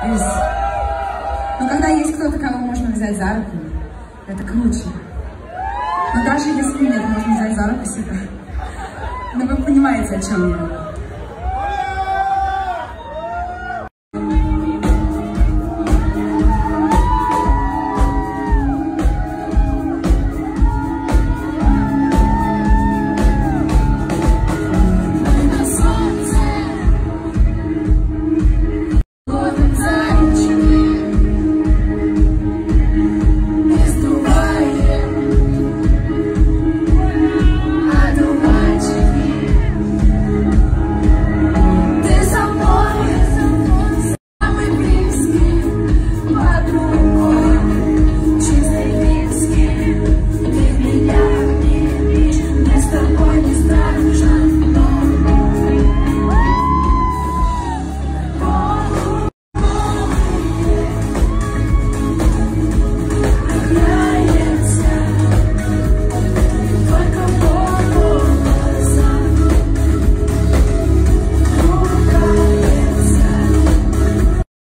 Но когда есть кто-то, кого можно взять за руку, это круче. Но даже если нет, можно взять за руку себя. Но вы понимаете, о чем я.